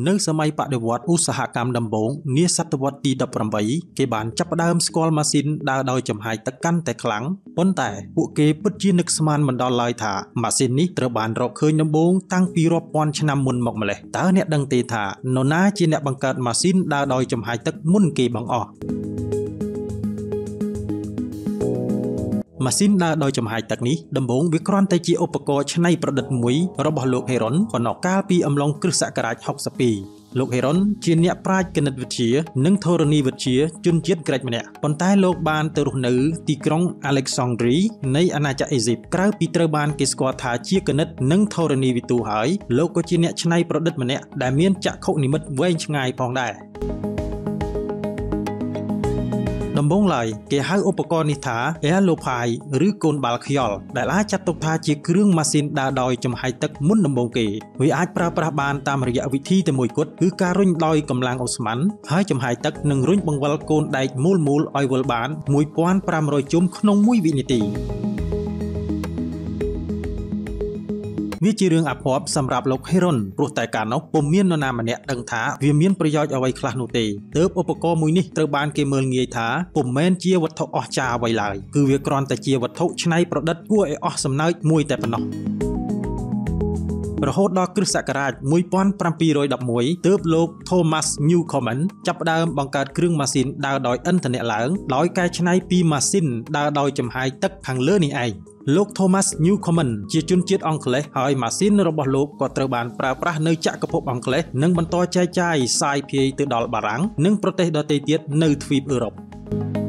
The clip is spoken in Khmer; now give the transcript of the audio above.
នៅសម័យបដិវត្តន៍ឧស្សាហកម្មដំបូងនាសតវត្សទី18គេបានចាប់ផ្ដើមស្គាល់ម៉ាស៊ីនដើរដោយចំហាយទឹកកាន់តែខ្លាំងប៉ុន្តែពួកគេពិតជានឹកស្មានមិនដល់ឡើយថាម៉ាស៊ីននេះត្រូវបានរកឃើញដំបូងតាំងពីរាប់ពាន់ឆ្នាំមុនមកម្ល៉េះតើអ្នកដឹងទេថានរណាជាអ្នកបង្កើតម៉ាស៊ីនដើរដោយចំហាយទឹកមុនគេបង្អស់ម៉ាស៊ីនដើរដោយចំហាយទឹកនេះដំបូងវាគ្រាន់តែជាឧបករណ៍ច្នៃប្រឌិតមួយរបស់លោកហេរុនប៉ុន្តែកាលពីអំឡុងគ្រិស្តសករាជ62លោកហេរុនជាអ្នកប្រាជ្ញគណិតវិទ្យានិងធរណីវិទ្យាជនជាតិក្រិកម្នាក់ប៉ុន្តែលោកបានទៅរស់នៅទីក្រុង Alexandria នៃអាណាចក្រអេស៊ីបក្រៅពីត្រូវបានគេស្គាល់ថាជាគណិតនិងធរណីវិទូហើយលោកក៏ជាអ្នកច្នៃប្រឌិតម្នាក់ដែលមានចក្ខុនិមិត្តវែងឆ្ងាយផងដែរដំបូងឡើយគេហៅឧបករណ៍នេះថា Aeroplane ឬកូនបាល់ខ្យល់ដែលអាចចាត់ទុកថាជាគ្រឿងម៉ាស៊ីនដើរដោយចំហាយទឹកមុនដំបូងគេវាអាចប្រើប្រាស់បានតាមរយៈវិធីតែមួយគត់គឺការរុញដោយកម្លាំងអូស្មန်ហើយចំហាយទឹកនឹងរុញបង្វិលកូនដែកមូលឲ្យវិលបាន 1500 ជុំក្នុង1វិនាទីវាជារឿងអភ័ព្វសម្រាប់លោកហេរុនព្រោះតែកាលនោះពុំមាននរណាម្នាក់ដឹងថាវាមានប្រយោជន៍អ្វីខ្លះនោះទេទើបឧបករណ៍មួយនេះត្រូវបានគេមើលងាយថាពុំមែនជាវត្ថុអស្ចារ្យអ្វីឡើយគឺវាគ្រាន់តែជាវត្ថុច្នៃប្រឌិតគួរឲ្យអស់សំណើចមួយតែប៉ុណ្ណោះរហូតដល់គ្រិស្តសករាជ1711ទើបលោក Thomas Newcomen ចាប់ផ្ដើមបង្កើតគ្រឿងម៉ាស៊ីនដើរដោយឥន្ធនៈឡើងដោយកែច្នៃពីម៉ាស៊ីនដើរដោយចំហាយទឹកខាងលើនេះឯងលោក Thomas Newcomen ជាជនជាតិអង់គ្លេសហើយម៉ាស៊ីនរបស់លោកក៏ត្រូវបានប្រើប្រាស់នៅចក្រភពអង់គ្លេសនិងបន្តចែកចាយសាយភាយទៅដល់បារាំងនិងប្រទេសដទៃទៀតនៅទ្វីបអឺរ៉ុប